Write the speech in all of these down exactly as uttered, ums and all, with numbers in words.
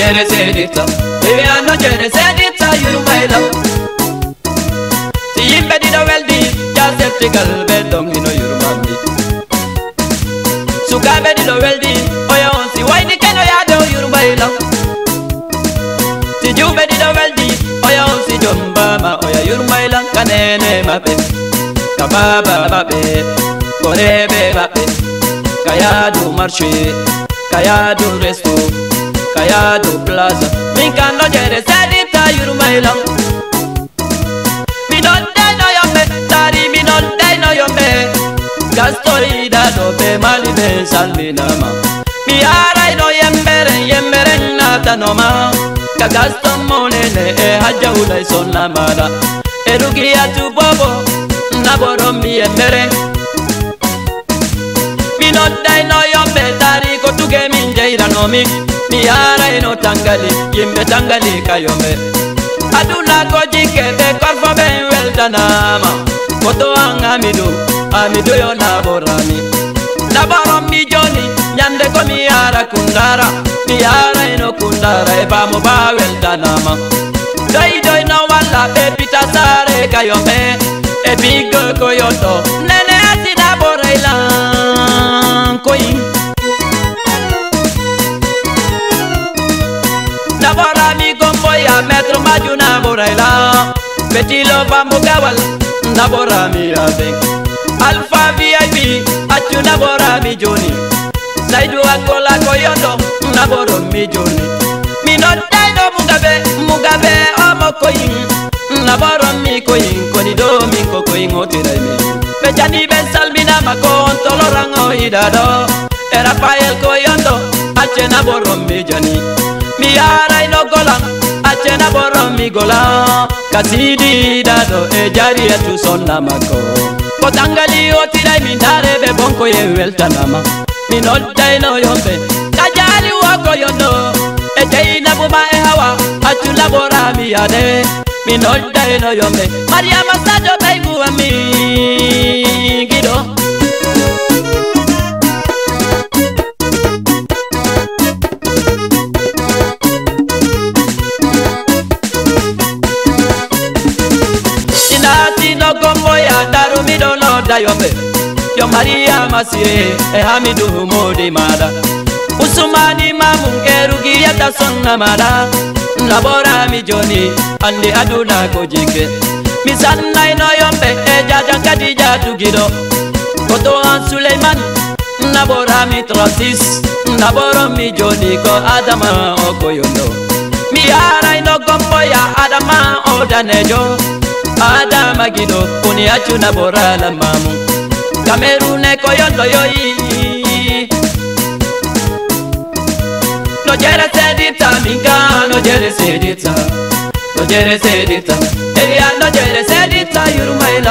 jere sedita baby I no jere sedita you my love si yimbe di do weldi ja septical be dong ino you mami sukabe di do weldi oya on si wayni keno ya do you my love si jube di do weldi oya on si jomba ma oya you my love kanene mabe kababa babe korebe babe kaya du marché kaya du resto kaya du plaza min kan no jere sedita you my love mi non dai no yombe tari mi non dai no yombe gastori da do be mali be salminama mi arai no yembere yembere nata no ma ka gasto monene e haja ulai sonna mara erugia tu bobo na boro mi yembere mi non dai no yombe tari ko tuge min jaira no mi mi arai no tangali yimbe tangali kayombe aduna ko jike be korfo be weltanama koto anga midu amidu yo na borami na borami joni nyande ko mi ara kundara mi ara ino kundara e ba mo ba weltanama doi doi no wala be pita sare kayombe e bigo ko yoto nene asina boraila koin na borami gombo ya metro majuna boraila betilo bambu gawal na borami abe alpha vip achu na borami joni saidu akola koyoto na borami joni mi no dai no mugabe mugabe omo koyin na borami koyin koni do mi ko koyin otirai mi bejani ben salmina makon tolorango idado era pael koyoto ache na borami joni mi ara ino golang ache na borami gola kasidi dado e jari etu sonna mako kotangali otirai mi dare be bonko ye weltanama mi no dai no yombe kajali wako yono e jaina buma e hawa achu la borami ade mi no dai no yombe Maria Masajo baibu ami gido yombe yo Maria Masire e hamidu modi mada usumani mamungeru giyata sonna mada labora mi joni andi aduna ko jike mi sanna ino yombe e jaja kadija tugido koto an Suleiman nabora mi transis naboro mi joni ko Adama okoyondo mi ara ino gombo ya Adama odanejo Adama gido kuni achu na bora la mamu Kamerune koyondo yoyi no jere sedita minga no jere sedita no jere sedita eya no jere sedita yurumaila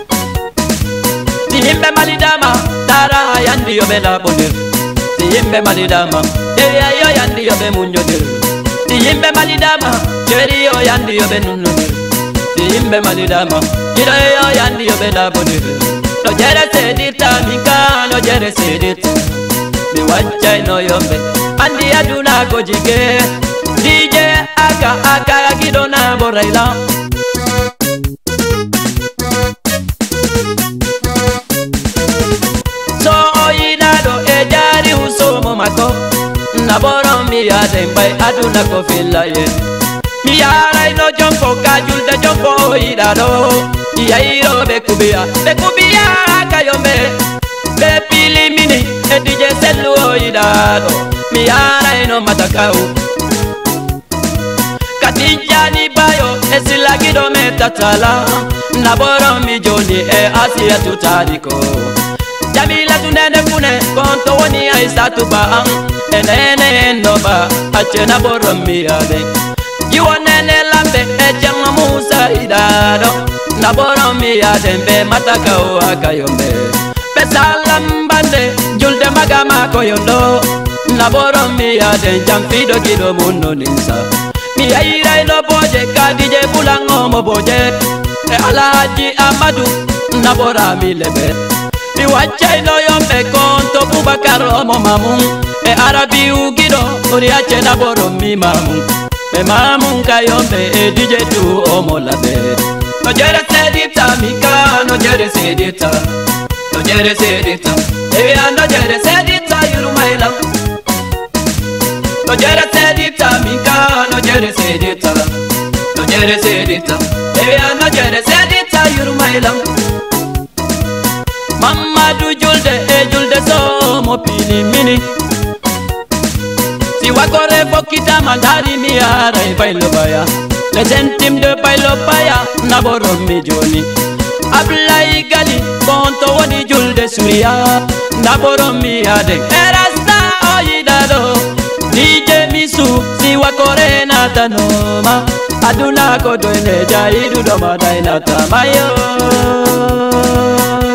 Tihimbe malidama tara yandi yobe la bodir Tihimbe malidama eya yo yandi yobe munjodir Tihimbe malidama jeri yo yandi yobe nunudir Tihimbe malidama jira yo yandi yobe la bodir no jere sedita minga no jere sedita mi wachai no yombe andi aduna kojike D J aka aka gidona boraila so oinado ejari usomo mako naboro mi adembai aduna ko filaye mi ara ino jompo kajulde jompo oinado iyairo bekubia bekubia kayombe bepili mini e D J selu oinado mi ara ino matakau katijani bayo esila gido metatala naboro mi joni e asia tutariko Jamila tunene kune konto woni aisa tuba enene noba achena boro mi ade Yuonene lambe e jama Musa idado naboro mi ade be matakau akayombe Besalam bande julde magama koyondo naboro mi ade jamfido gido mundo ninsa mi aira ino boje kadije bulango mo boje e Alhaji Amadu nabora mi lebe Mi wachai no yo me conto Bubakar omo mamun E arabi ugido Oriache na boro mi mamun Me mamun kayombe e D J tu omo labe No jere sedita mika No jere sedita No jere sedita Ebi no jere sedita yuru mailam No jere sedita mika No jere sedita No jere sedita Ebi no jere sedita yuru mailam Mamadu julde e julde so mo pili mini Si wakore fokita mandari mi ara e bailo baya Le sentim de bailo baya na boro mi joni Ablai gali konto woni julde suria na boro mi ade Erasta oyidado D J misu si wakore na tanoma Aduna kodo ene jaidu doma daina tamayo